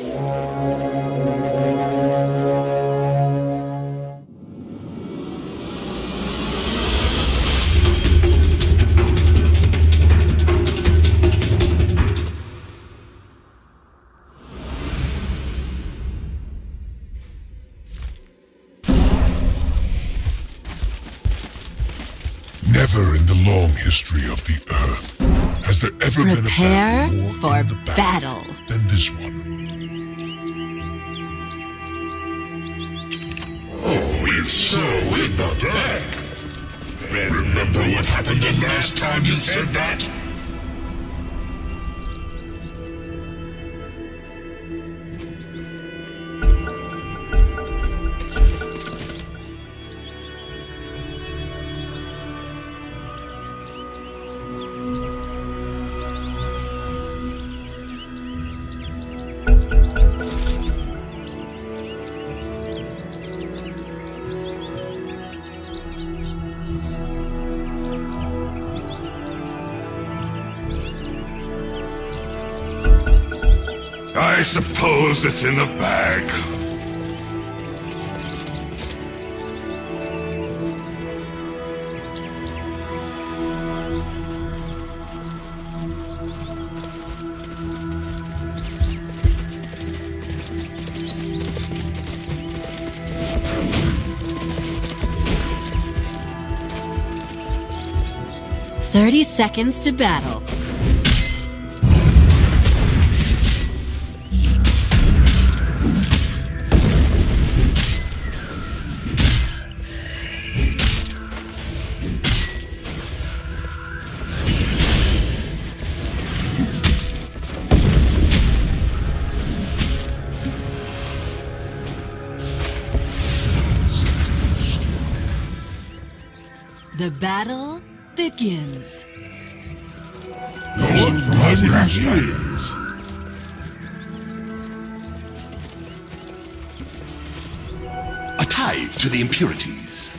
Never in the long history of the Earth has there ever been a battle more for in the battle than this one. Oh, it's so in the bag. Remember what happened the last time you said that? I suppose it's in the bag. "30 seconds to battle." The battle begins. Look for my years. A tithe to the impurities.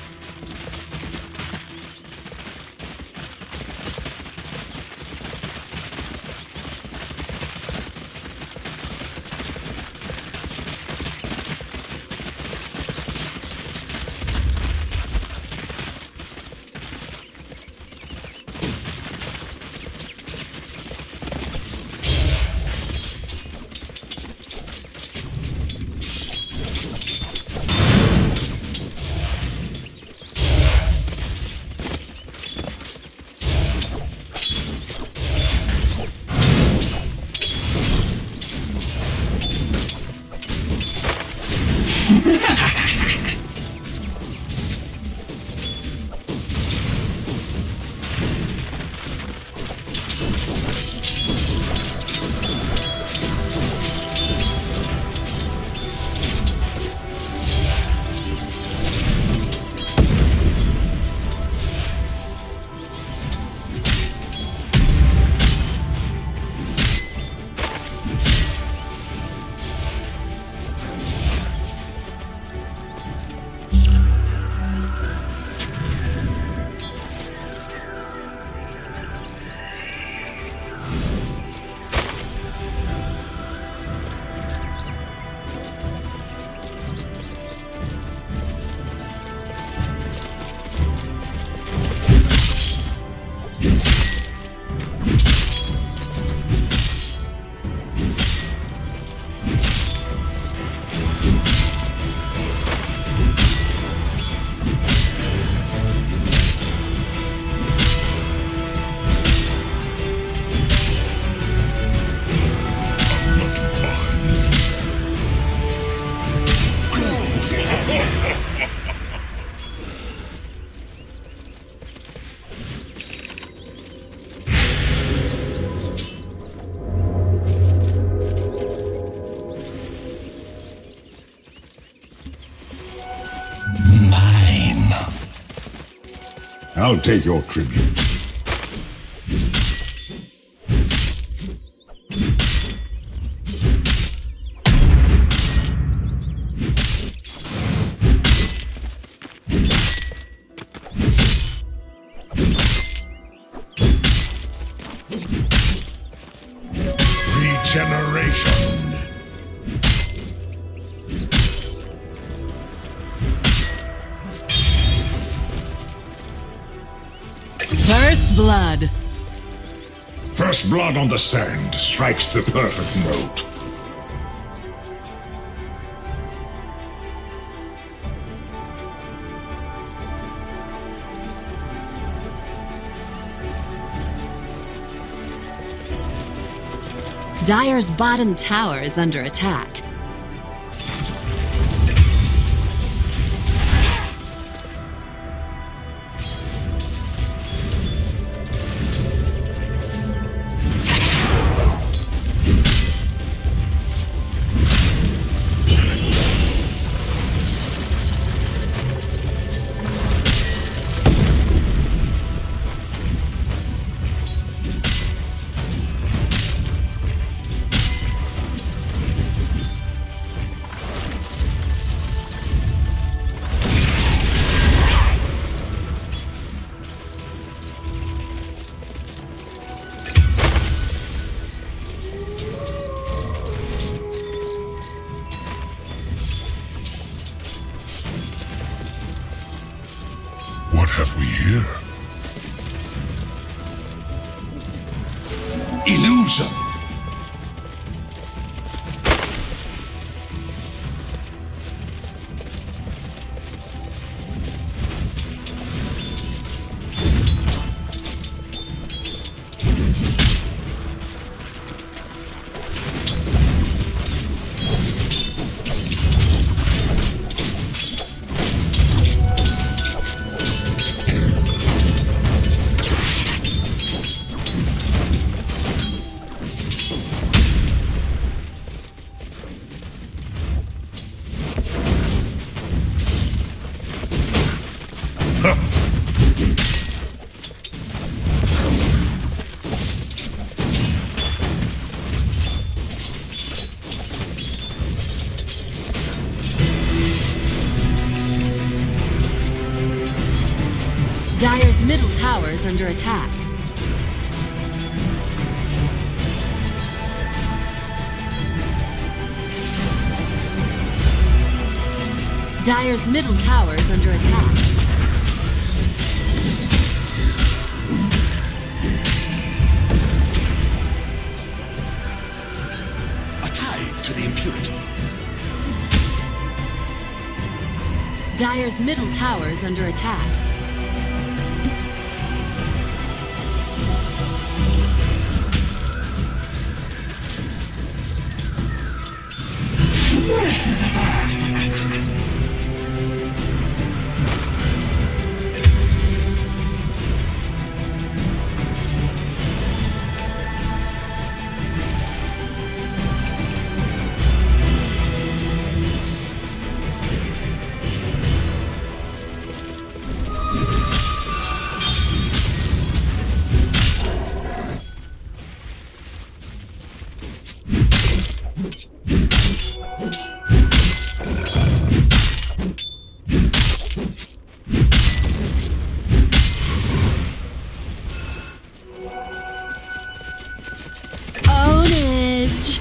I'll take your tribute. Regeneration. blood. First blood on the sand strikes the perfect note. Dire's bottom tower is under attack. What have we here? Illusion! Dire's middle tower is under attack. Dire's middle tower is under attack. A tithe to the impurities. Dire's middle tower is under attack. Ownage!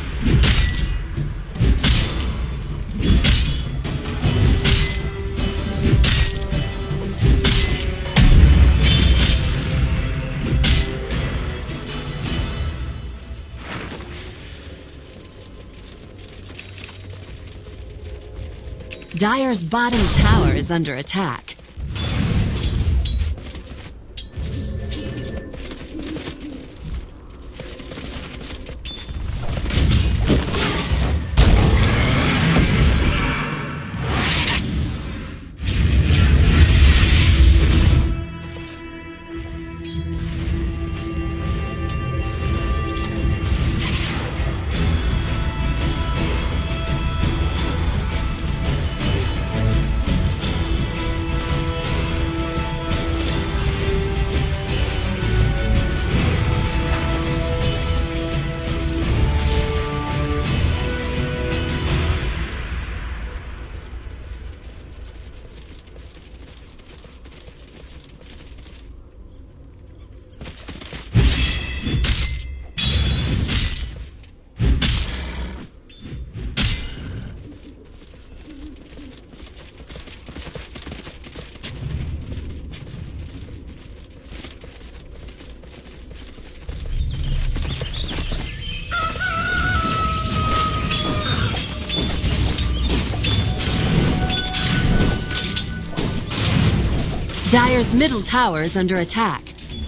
Dire's bottom tower is under attack. Dire's middle tower is under attack.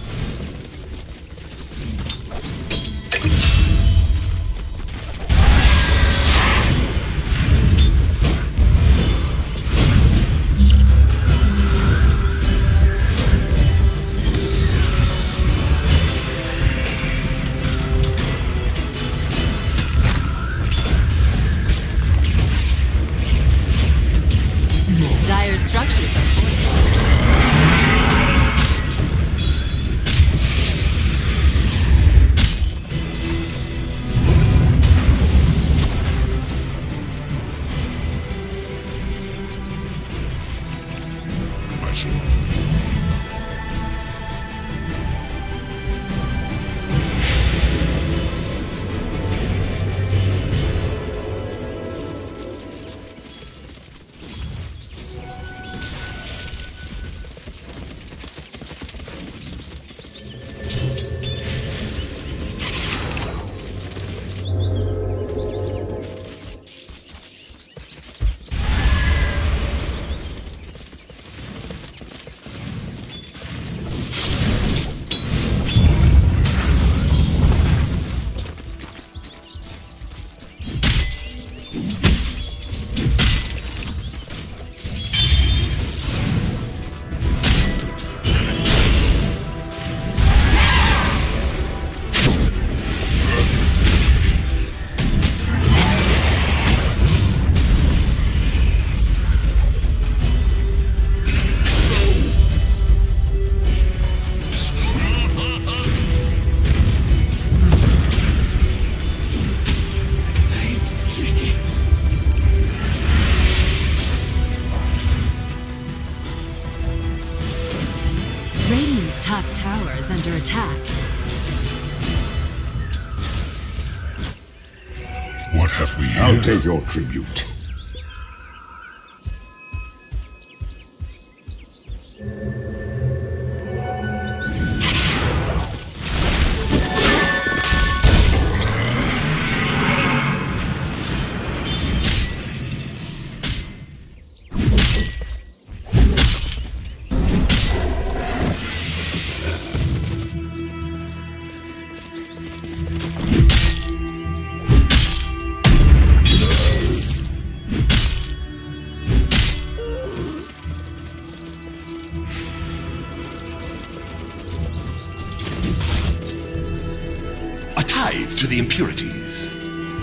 Dire's structures are fortified. I shall not be your name. Radiant's top tower is under attack. What have we here? I'll take your tribute. Tithe to the impurities.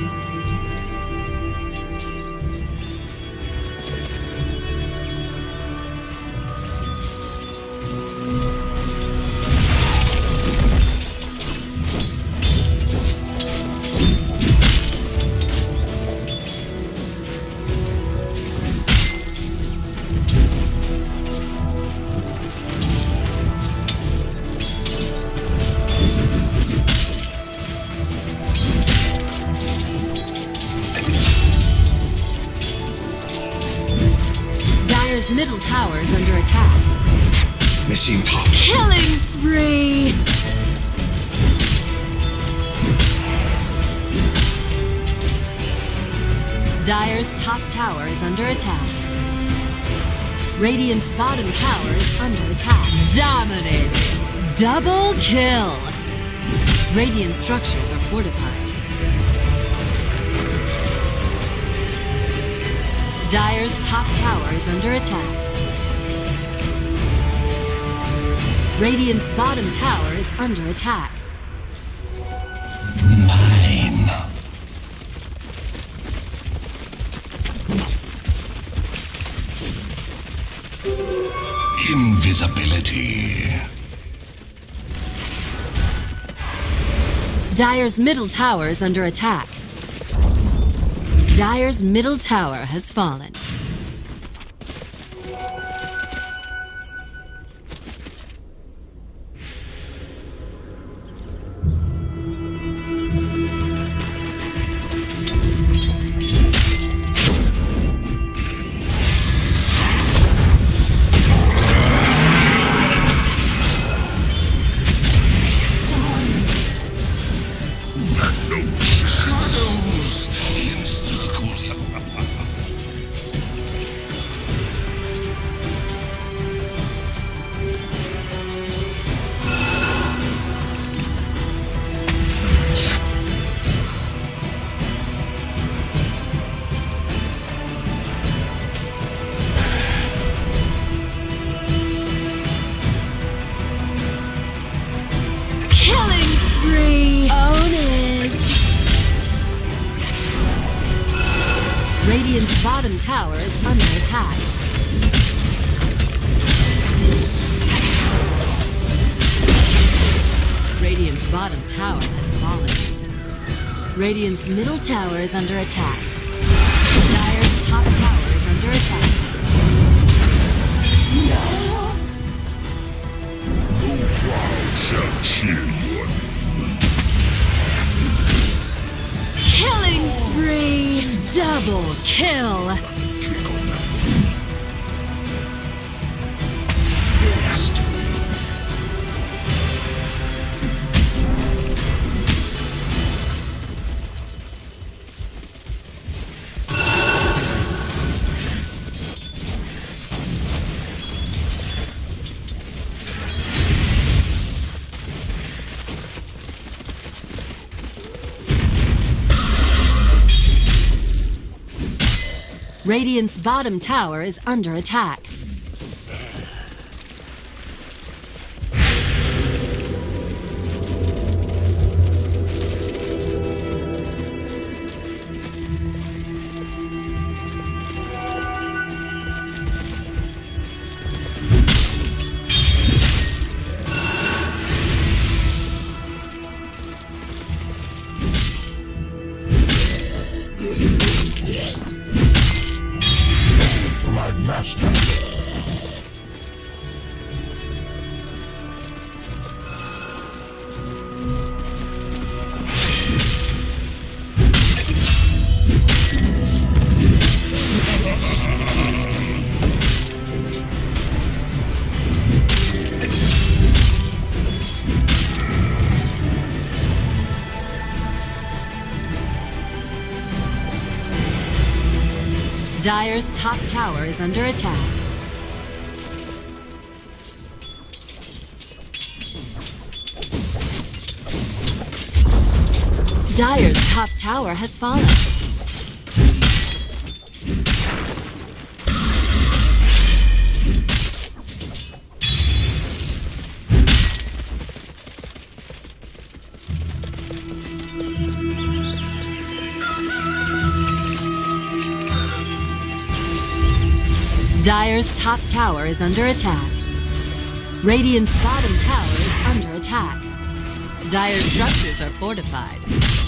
Dire's middle tower is under attack. Machine top. Killing spree! Dire's top tower is under attack. Radiant's bottom tower is under attack. Dominating! Double kill! Radiant structures are fortified. Dire's top tower is under attack. Radiant's bottom tower is under attack. Mine. Invisibility. Dire's middle tower is under attack. Dire's middle tower has fallen. Radiant's bottom tower is under attack. Radiant's bottom tower has fallen. Radiant's middle tower is under attack. Dire's top tower is under attack. No cloud shall cheer your name. Killing spree! Double kill! Radiant's bottom tower is under attack. Master. Dire's top tower is under attack. Dire's top tower has fallen. Dire's top tower is under attack. Radiant's bottom tower is under attack. Dire's structures are fortified.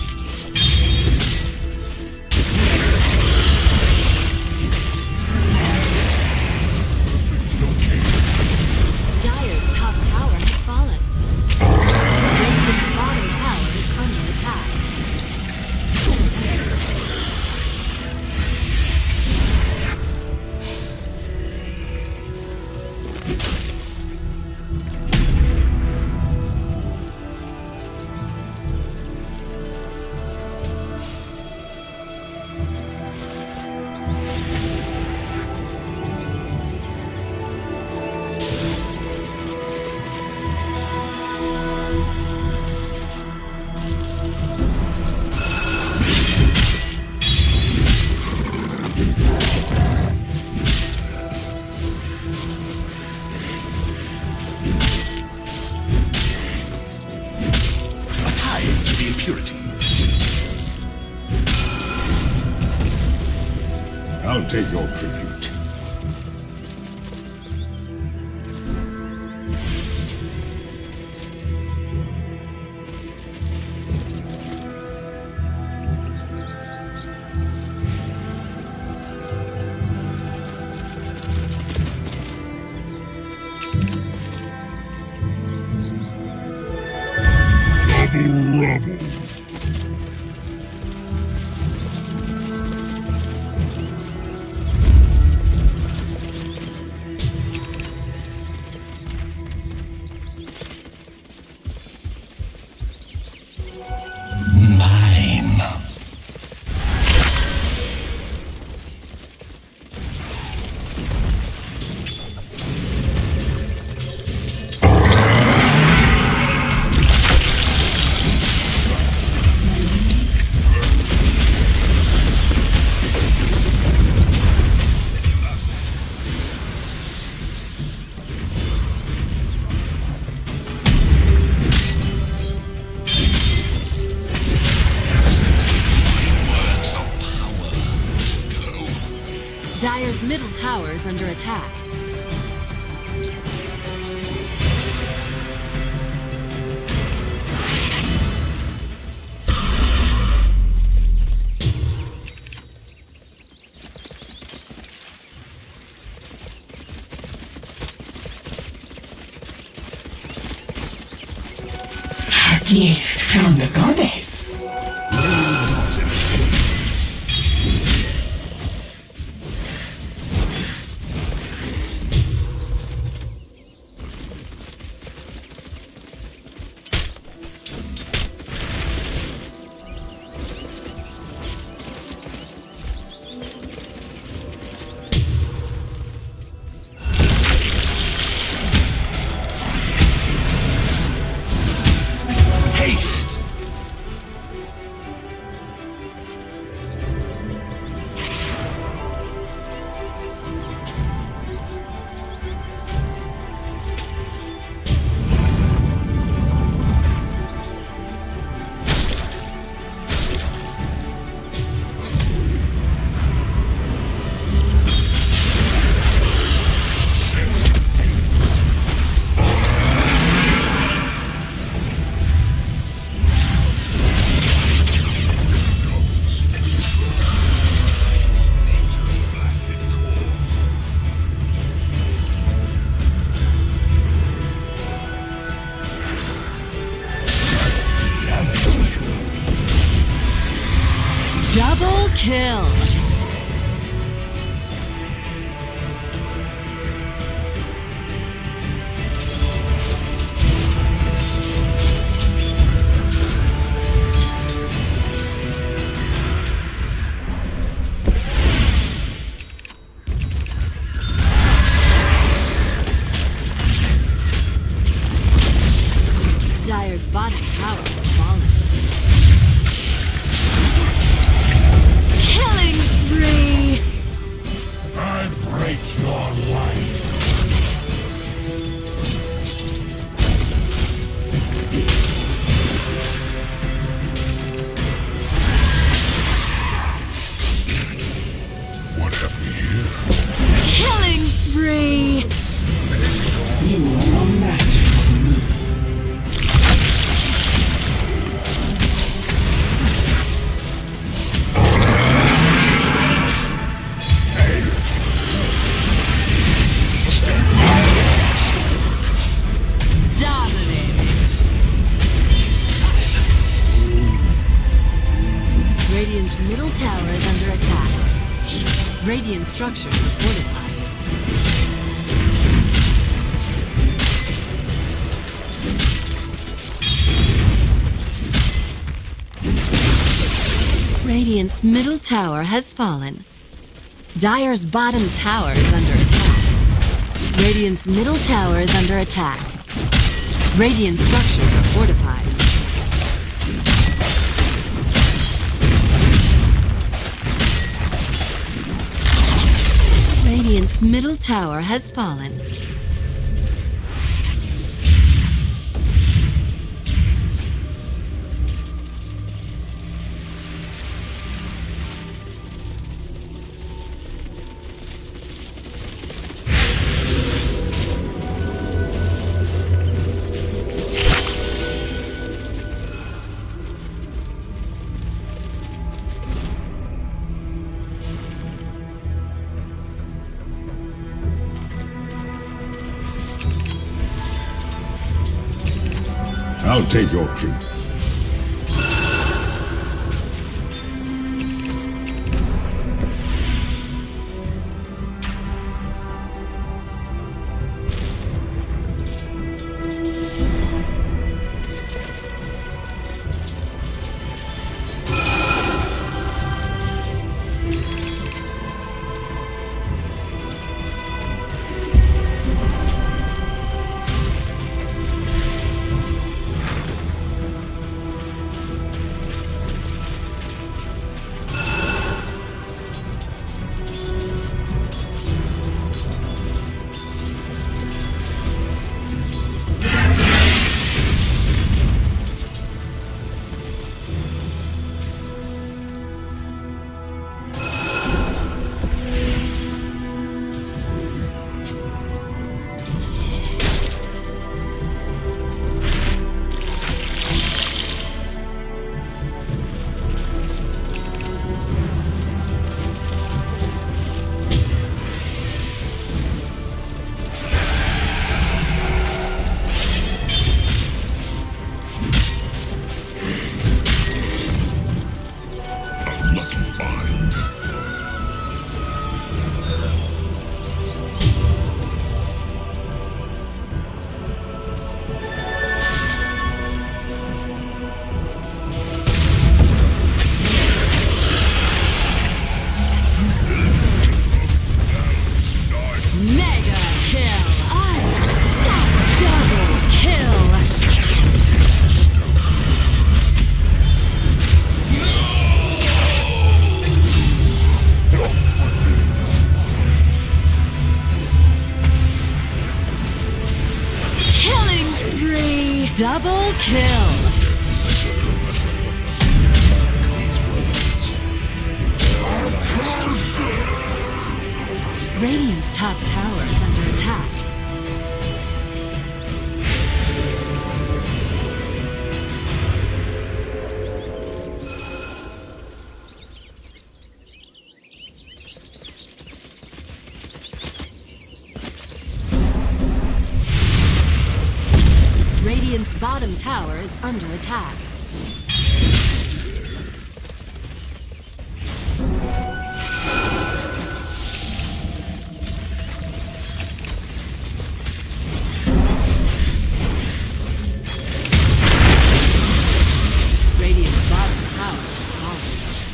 Dire's top tower has fallen. Radiant's bottom tower is under attack. I'll take your tribute. Double rubble. Dire's middle tower is under attack. A gift from the goddess. Haste! Double kill! Dire's bottom tower has fallen. Killing spree! I break your life. What have we here? Killing spree! You are no match for me. Dominating! Radiant's middle tower is under attack. Radiant structures are fortified. Radiant's middle tower has fallen. Dire's bottom tower is under attack. Radiant's middle tower is under attack. Radiant structures are fortified. Radiant's middle tower has fallen. I'll take your troop. Double kill! Radiant's top tower is under attack. Radiant's bottom tower is under attack. Radiant's bottom tower is falling.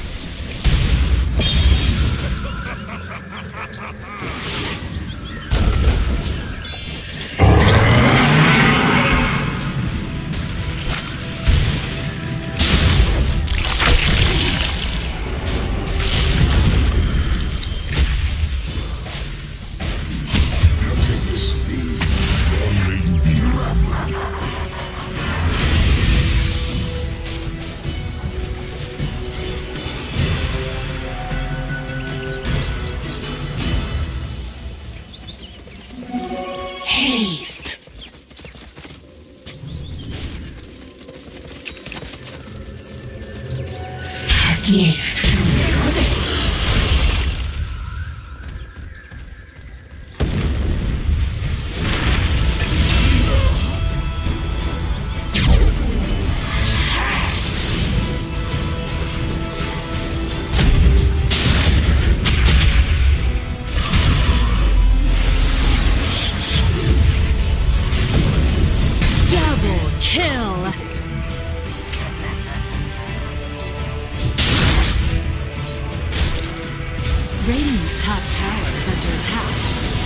Haste. A gift from the goddess. Double kill! Radiant's top tower is under attack.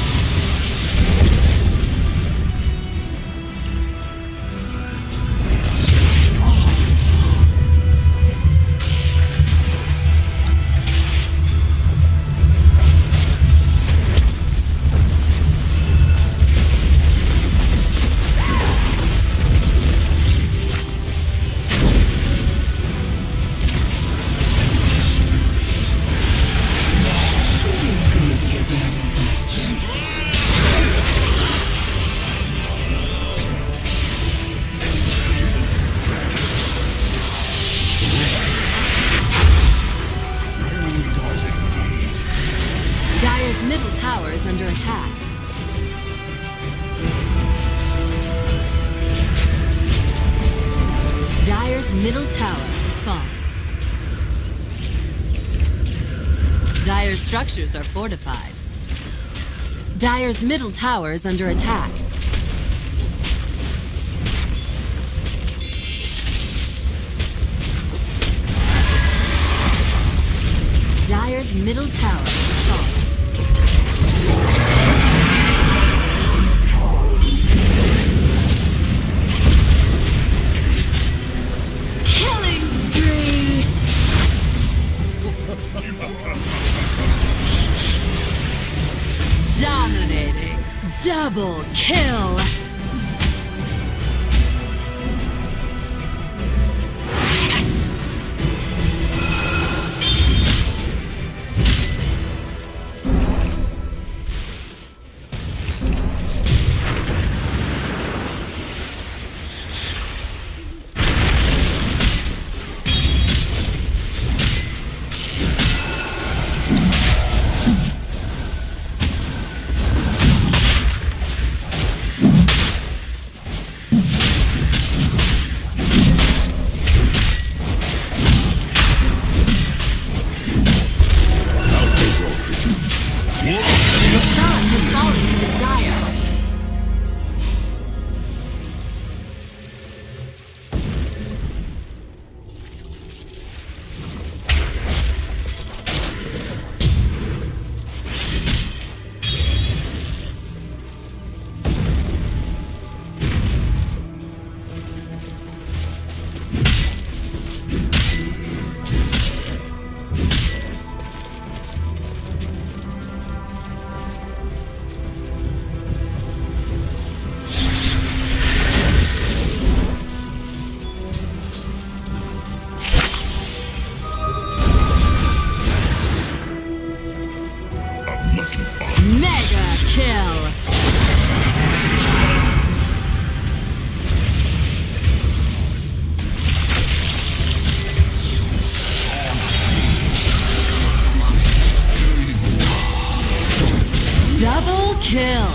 Dire's middle tower is under attack. Dire's middle tower has fallen. Dire's structures are fortified. Dire's middle tower is under attack. Dire's middle tower has fallen. Killing spree! Dominating. Double kill! kill.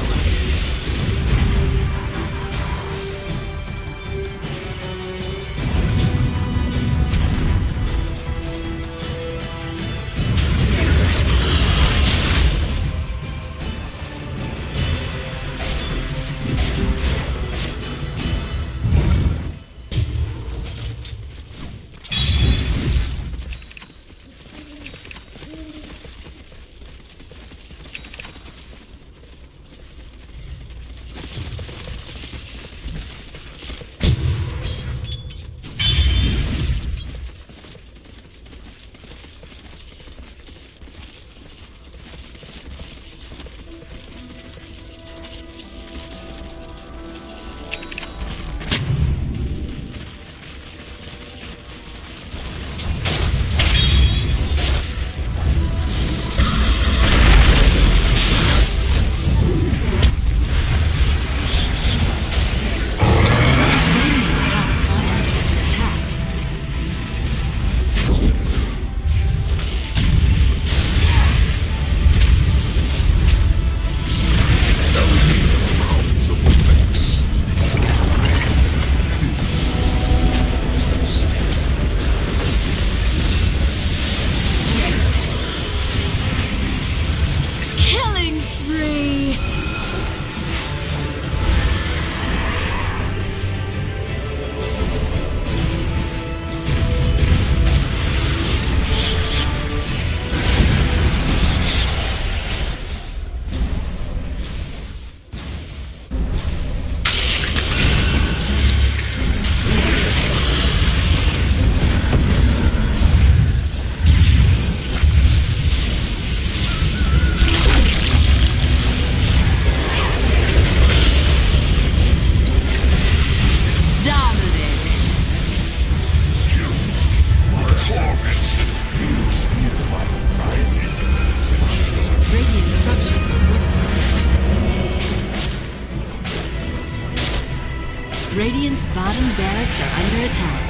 Radiant's bottom barracks are under attack.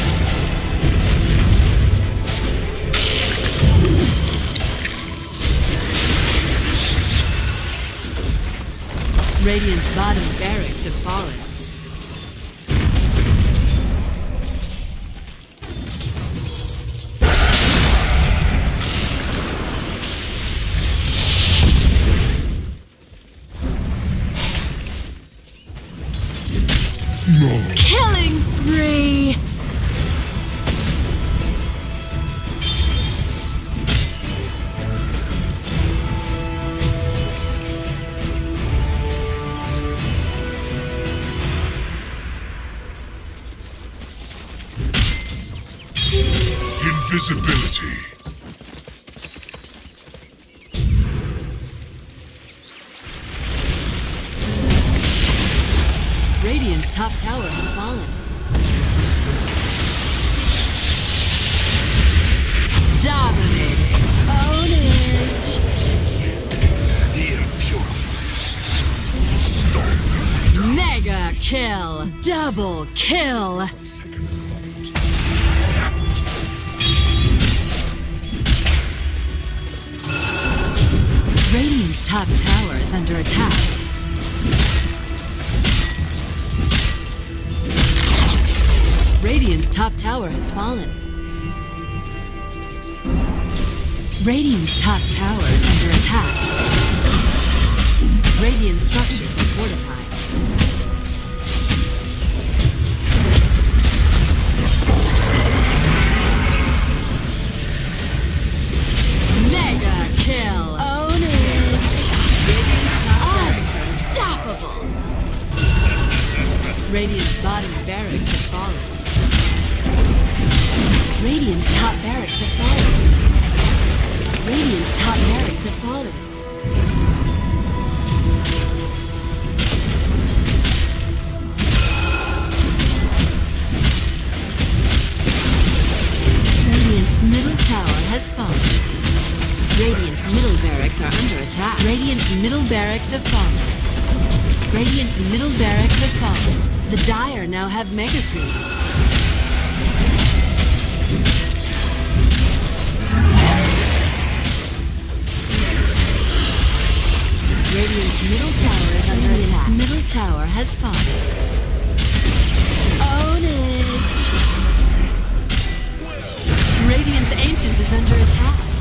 Radiant's bottom barracks have fallen. No. Killing spree! Invisibility. Radiant's top tower has fallen. Dominating. Ownage. The impurified. Mega kill. Double kill. Radiant's top tower is under attack. Radiant's top tower has fallen. Radiant's top tower is under attack. Radiant structures are fortified. Mega kill! Ownage! Radiant's top unstoppable! Radiant's bottom barracks have fallen. Radiant's top barracks have fallen. Radiant's top barracks have fallen. Radiant's middle tower has fallen. Radiant's middle barracks are under attack. Radiant's middle barracks have fallen. Radiant's middle barracks have fallen. The Dire now have mega creeps. Radiant's middle tower is under attack. Middle tower has fallen. Own it! Radiant's Ancient is under attack.